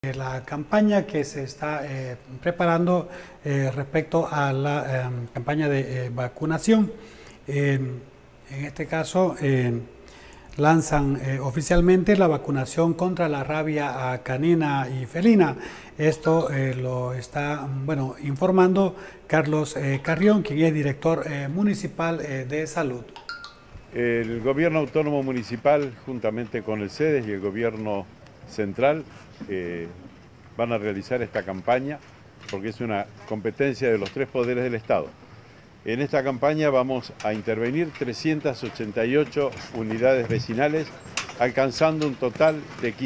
La campaña que se está preparando respecto a la campaña de vacunación. En este caso, lanzan oficialmente la vacunación contra la rabia canina y felina. Esto lo está informando Carlos Carrión, quien es director municipal de salud. El gobierno autónomo municipal, juntamente con el CEDES y el gobierno central, van a realizar esta campaña porque es una competencia de los tres poderes del Estado. En esta campaña vamos a intervenir 388 unidades vecinales, alcanzando un total de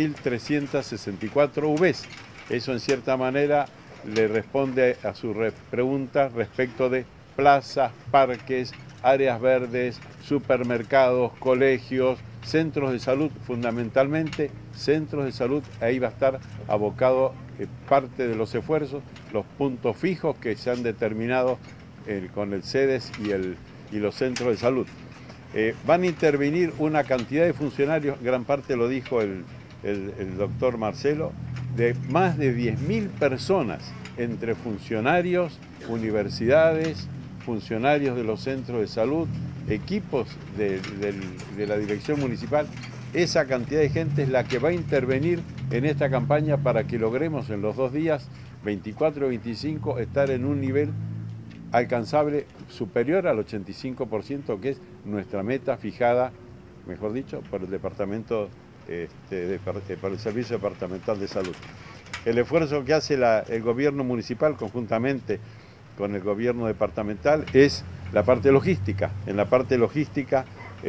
15.364 UVs. Eso en cierta manera le responde a su pregunta respecto de plazas, parques, áreas verdes, supermercados, colegios, centros de salud, fundamentalmente centros de salud. Ahí va a estar abocado parte de los esfuerzos, los puntos fijos que se han determinado con el CEDES y los centros de salud. Van a intervenir una cantidad de funcionarios, gran parte lo dijo el doctor Marcelo, de más de 10.000 personas, entre funcionarios, universidades, funcionarios de los centros de salud, equipos de la dirección municipal. Esa cantidad de gente es la que va a intervenir en esta campaña para que logremos en los 2 días, 24 y 25, estar en un nivel alcanzable superior al 85%, que es nuestra meta fijada, mejor dicho, por el departamento, por el Servicio Departamental de Salud. El esfuerzo que hace el gobierno municipal conjuntamente con el gobierno departamental es la parte logística. En la parte logística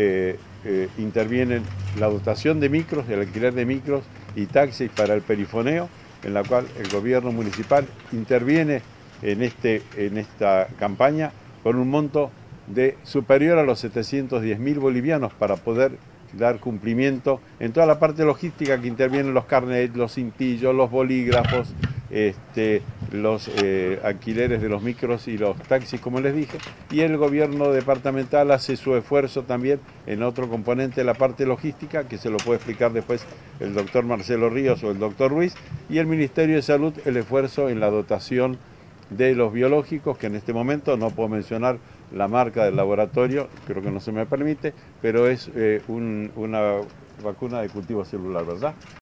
intervienen la dotación de micros, el alquiler de micros y taxis para el perifoneo, en la cual el gobierno municipal interviene en esta campaña con un monto superior a los 710.000 bolivianos para poder dar cumplimiento en toda la parte logística que intervienen los carnets, los cintillos, los bolígrafos, los alquileres de los micros y los taxis, como les dije, y el gobierno departamental hace su esfuerzo también en otro componente de la parte logística, que se lo puede explicar después el doctor Marcelo Ríos o el doctor Ruiz, y el Ministerio de Salud el esfuerzo en la dotación de los biológicos, que en este momento no puedo mencionar la marca del laboratorio, creo que no se me permite, pero es una vacuna de cultivo celular, ¿verdad?